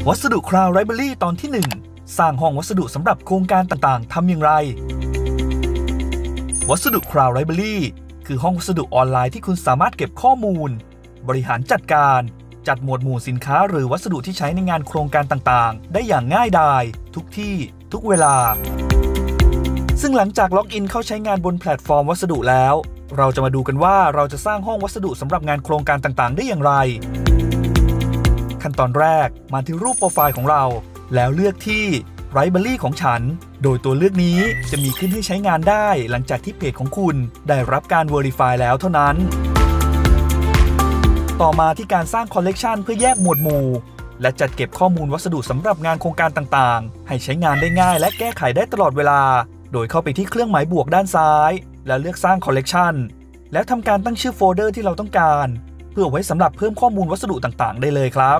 วัสดุ Cloud Library ตอนที่ 1 สร้างห้องวัสดุสำหรับโครงการต่างๆทำอย่างไรวัสดุ Cloud Library คือห้องวัสดุออนไลน์ที่คุณสามารถเก็บข้อมูลบริหารจัดการจัดหมวดหมู่สินค้าหรือวัสดุที่ใช้ในงานโครงการต่างๆได้อย่างง่ายดายทุกที่ทุกเวลาซึ่งหลังจากล็อกอินเข้าใช้งานบนแพลตฟอร์มวัสดุแล้วเราจะมาดูกันว่าเราจะสร้างห้องวัสดุสำหรับงานโครงการต่างๆได้อย่างไรขั้นตอนแรกมาที่รูปโปรไฟล์ของเราแล้วเลือกที่ Library ของฉันโดยตัวเลือกนี้จะมีขึ้นให้ใช้งานได้หลังจากที่เพจของคุณได้รับการ Verify แล้วเท่านั้นต่อมาที่การสร้างคอลเลกชันเพื่อแยกหมวดหมู่และจัดเก็บข้อมูลวัสดุสำหรับงานโครงการต่างๆให้ใช้งานได้ง่ายและแก้ไขได้ตลอดเวลาโดยเข้าไปที่เครื่องหมายบวกด้านซ้ายแล้วเลือกสร้างคอลเลกชันแล้วทำการตั้งชื่อโฟลเดอร์ที่เราต้องการเพื่อไว้สำหรับเพิ่มข้อมูลวัสดุต่างๆได้เลยครับ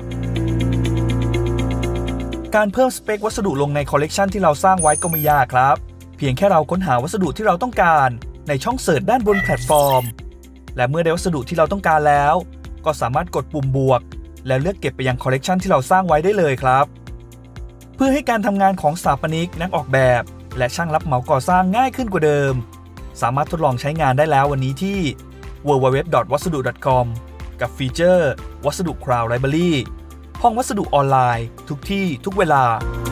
การเพิ่มสเปควัสดุลงในคอลเลกชันที่เราสร้างไว้ก็ไม่ยากครับเพียงแค่เราค้นหาวัสดุที่เราต้องการในช่องเสิร์ชด้านบนแพลตฟอร์มและเมื่อได้วัสดุที่เราต้องการแล้วก็สามารถกดปุ่มบวกแล้วเลือกเก็บไปยังคอลเลกชันที่เราสร้างไว้ได้เลยครับเพื่อให้การทำงานของสถาปนิกนักออกแบบและช่างรับเหมาก่อสร้างง่ายขึ้นกว่าเดิมสามารถทดลองใช้งานได้แล้ววันนี้ที่ www.wasudu.com กับฟีเจอร์วัสดุ Cloud Library ห้องวัสดุออนไลน์ทุกที่ทุกเวลา